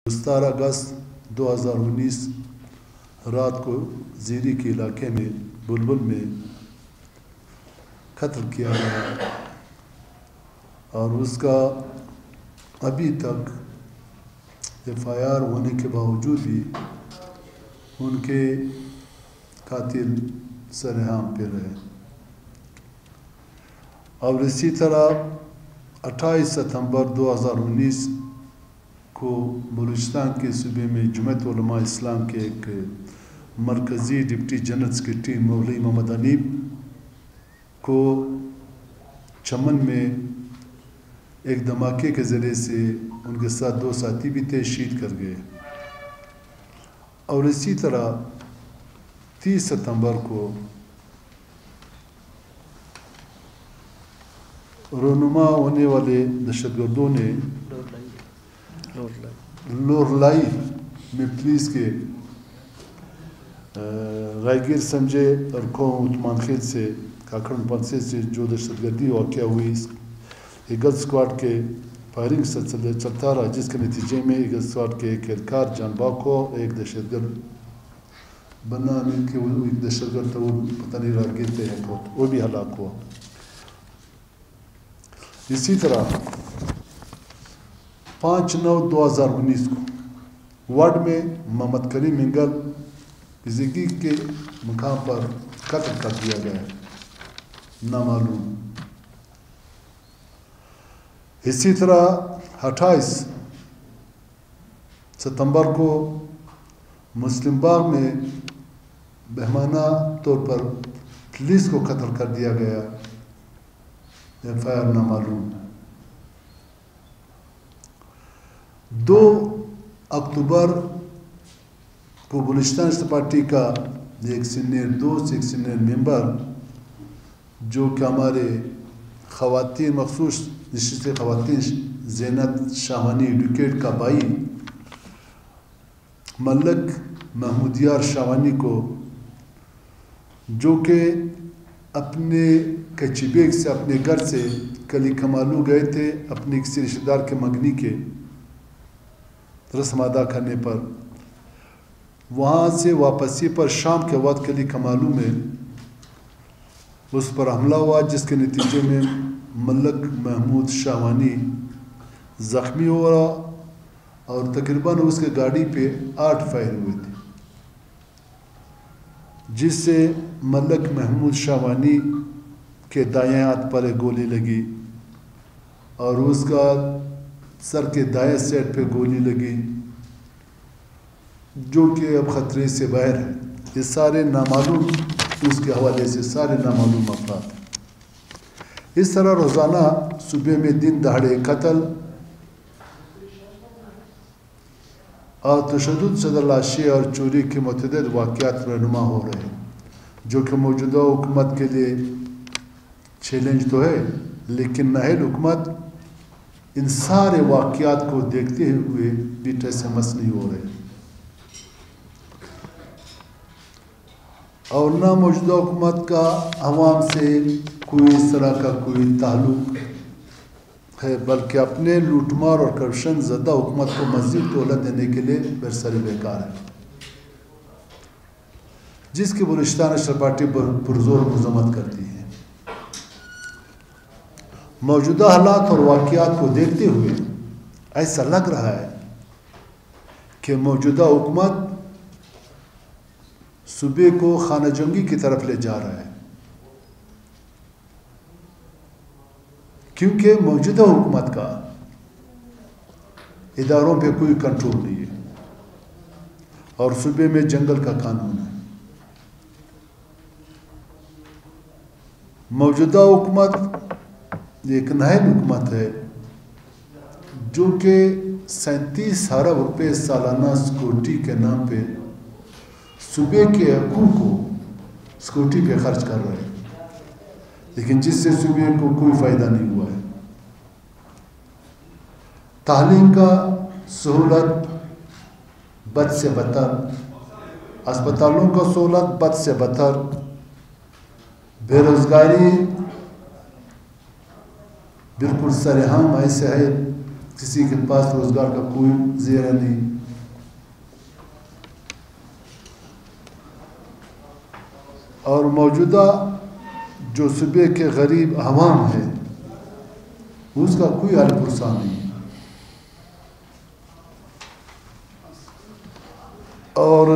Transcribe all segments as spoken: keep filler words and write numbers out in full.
ستارہ اگست دو ہزار انیس رات کو زیری کے علاقے میں بلبل میں قتل کیا گیا اور اس کا ابھی تک ایف آئی آر ہونے کے باوجود بھی ان کے قاتل سرعام پہ رہے. اور اسی طرح اٹھائیس ستمبر دو ہزار انیس کو بلوچستان کے صوبے میں جمعیت علماء اسلام کے ایک مرکزی ڈپٹی جنرل سیکرٹری مولوی محمد انیب کو چمن میں ایک دھماکے کے ذریعے سے ان کے ساتھ دو ساتھی بھی تھے شہید کر گئے. اور اسی طرح تیس ستمبر کو رونما ہونے والے دہشت گردوں نے لورلائی میں پولیس کے رائگیر سمجھے اور قوم عثمان خیل سے کاکڑن پنسے سے جو دہشت گردی واقعہ ہوئی ایگل اسکواڈ کے فائرنگ سلسلے چلتا رہا, جس کے نتیجے میں ایگل اسکواڈ کے ایک اہلکار جان باک ہو, ایک دہشت گرد بنا مل کے وہ ایک دہشت گرد تھا, وہ پتہ نہیں راگیر تھے وہ بھی ہلاک ہوا. اسی طرح پانچ نو دو ہزار انیس کو وارڈ میں محمد کریم انگل زندگی کے مقام پر قتل کر دیا گیا نامعلوم. اسی طرح اٹھائیس ستمبر کو مسلم باغ میں بہمانہ طور پر پولیس کو قتل کر دیا گیا, ایف آئی آر نامعلوم. دو اکتوبر کو بلوچستان اسٹیٹ پارٹی کا ایک سینئر دوست ایک سینئر ممبر جو کہ ہمارے خواتین مخصوص نشست خواتین زینت شاہوانی ایڈوکیٹ کا بھائی ملک محمود یار شاہوانی کو, جو کہ اپنے کچی بیگ سے اپنے گھر سے کلی کمالو گئے تھے اپنے کسی رشتہ دار کے منگنی کے رسم ادا کرنے پر, وہاں سے واپسی پر شام کے وقت کلی کمالو میں اس پر حملہ ہوا, جس کے نتیجے میں ملک محمود شاہوانی زخمی ہو رہا اور تقریباً اس کے گاڑی پہ آٹھ فائر ہوئے تھے, جس سے ملک محمود شاہوانی کے دائیں ہاتھ پر ایک گولی لگی اور اس کا سر کے دائیں سیٹ پہ گولی لگی, جو کہ اب خطرے سے باہر ہے. یہ سارے نامعلوم اس کے حوالے سے سارے نامعلوم افراد ہیں. اس طرح روزانہ صبح میں دن دہاڑے قتل اور تشدد سے لاشیں اور چوری کے متعدد واقعات رونما ہو رہے ہیں, جو کہ موجودہ حکومت کے لیے چیلنج تو ہے, لیکن نااہل حکومت ان سارے واقعات کو دیکھتے ہوئے بھی ٹیس مس نہیں ہو رہے, اور نہ موجودہ حکومت کا عوام سے کوئی اس طرح کا کوئی تعلق ہے, بلکہ اپنے لوٹ مار اور کرپشن زدہ حکومت کو مزید دولت دینے کے لیے برسر بیکار ہے, جس کی بلوچستان اسٹیٹ پارٹی پرزور مذمت کرتی ہے. موجودہ حالات اور واقعات کو دیکھتے ہوئے ایسا لگ رہا ہے کہ موجودہ حکومت صوبے کو خانہ جنگی کی طرف لے جا رہا ہے, کیونکہ موجودہ حکومت کا اداروں پہ کوئی کنٹرول نہیں ہے اور صوبے میں جنگل کا قانون ہے. موجودہ حکومت ایک نااہل حکومت ہے جو کہ سینتیس ارب روپے سالانہ سیکورٹی کے نام پہ صوبے کے حقوق کو سیکورٹی پہ خرچ کر رہے ہیں, لیکن جس سے صوبے کو کوئی فائدہ نہیں ہوا ہے. تعلیم کا سہولت بد سے بدتر, اسپتالوں کا سہولت بد سے بدتر, بے روزگاری بالکل سرعام ایسے ہے کسی کے پاس روزگار کا کوئی ذریعہ نہیں. اور موجودہ جو صوبے کے غریب عوام ہے اس کا کوئی حل پرسا نہیں. اور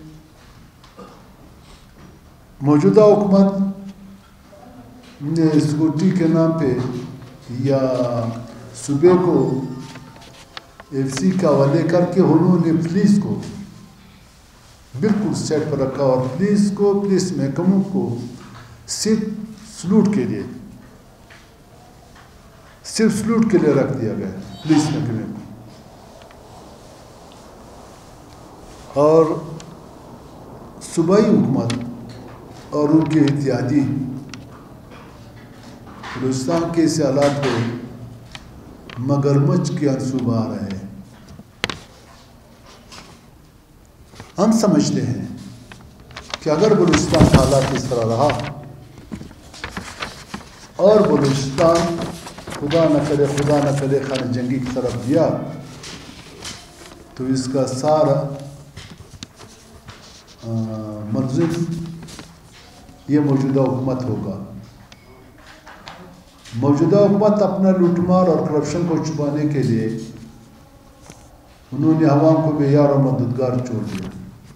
موجودہ حکومت نے سکیورٹی کے نام پہ یا صوبے کو ایف سی کا حوالے کر کے انہوں نے پولیس کو بالکل سیٹ پر رکھا اور پولیس کو پولیس محکموں کو صرف سلوٹ کے لیے صرف سلوٹ کے لیے رکھ دیا گیا پولیس محکمے کو. اور صوبائی حکومت اور ان کے اتحادی بلوچستان کے اس حالات کو مگرمچھ کے انصوبہ آ رہے ہیں. ہم سمجھتے ہیں کہ اگر بلوچستان کا حالات اس طرح رہا اور بلوچستان خدا نہ کرے خدا نہ کرے خانہ جنگی کی طرف دیا تو اس کا سارا ملزم یہ موجودہ حکومت ہوگا. موجودہ حکومت اپنا لوٹ مار اور کرپشن کو چھپانے کے لیے انہوں نے عوام کو بے یار اور مددگار چھوڑ دیا.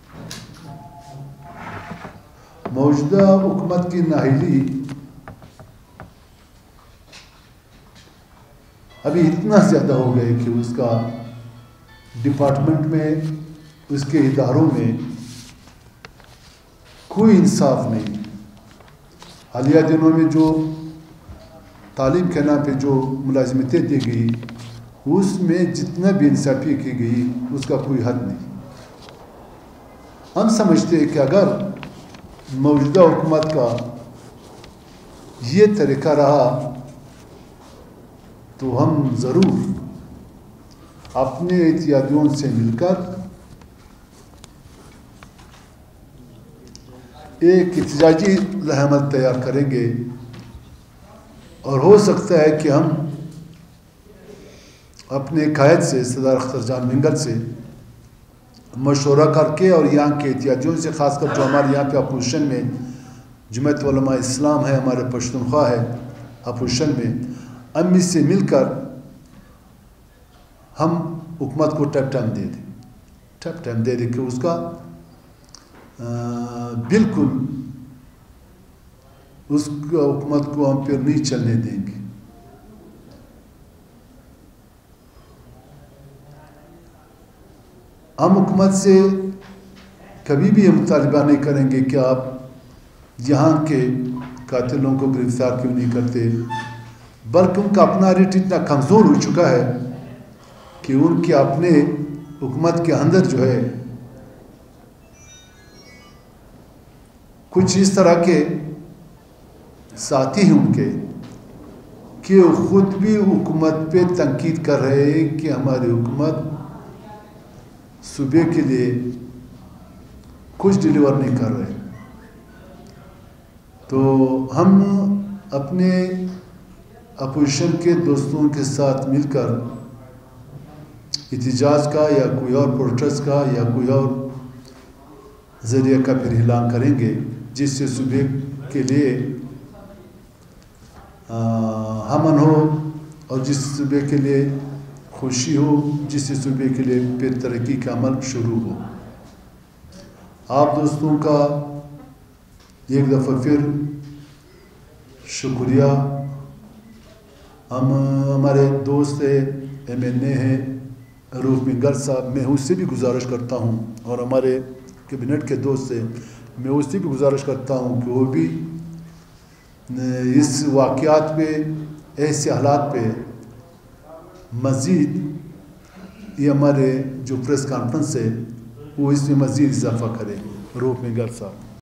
موجودہ حکومت کی نااہلی ابھی اتنا زیادہ ہو گئے کہ اس کا ڈپارٹمنٹ میں اس کے اداروں میں کوئی انصاف نہیں. حالیہ دنوں میں جو تعلیم کے نام پہ جو ملازمتیں دی گئی اس میں جتنا بھی انصافی کی گئی اس کا کوئی حد نہیں. ہم سمجھتے ہیں کہ اگر موجودہ حکومت کا یہ طریقہ رہا تو ہم ضرور اپنے اتحادیوں سے مل کر ایک احتجاجی لہمت تیار کریں گے اور ہو سکتا ہے کہ ہم اپنے قائد سے صدر اختر جان منگل سے مشورہ کر کے اور یہاں کے اتحادیوں سے خاص کر جو ہمارے یہاں پہ اپوزیشن میں جمعیت علماء اسلام ہے ہمارے پشتونخوا ہے اپوزیشن میں ہم اس سے مل کر ہم حکومت کو ٹپ ٹائم دے دیں ٹپ ٹائم دے دیں کہ اس کا بالکل اس حکومت کو ہم پھر نہیں چلنے دیں گے. ہم حکومت سے کبھی بھی یہ مطالبہ نہیں کریں گے کہ آپ یہاں کے قاتلوں کو گرفتار کیوں نہیں کرتے بلکہ ان کا اپنا ریٹ اتنا کمزور ہو چکا ہے کہ ان کے اپنے حکومت کے اندر جو ہے کچھ اس طرح کے ساتھی ہیں ان کے کہ خود بھی حکومت پہ تنقید کر رہے ہیں کہ ہماری حکومت صوبے کے لیے کچھ ڈیلیور نہیں کر رہے. تو ہم اپنے اپوزیشن کے دوستوں کے ساتھ مل کر احتجاج کا یا کوئی اور پروٹیسٹ کا یا کوئی اور ذریعہ کا پھر اعلان کریں گے جس سے صوبے کے لیے امن ہو اور جس صوبے کے لیے خوشی ہو جس سے صوبے کے لیے پھر ترقی کا عمل شروع ہو. آپ دوستوں کا ایک دفعہ پھر شکریہ. ہم ہمارے دوست ایم این اے ہیں روف منگل صاحب میں اس سے بھی گزارش کرتا ہوں اور ہمارے کیبنٹ کے دوست سے میں اس سے بھی گزارش کرتا ہوں کہ وہ بھی اس واقعات پہ ایسے حالات پہ مزید یہ ہمارے جو پریس کانفرنس ہے وہ اس میں مزید اضافہ کریں. روف منگل صاحب.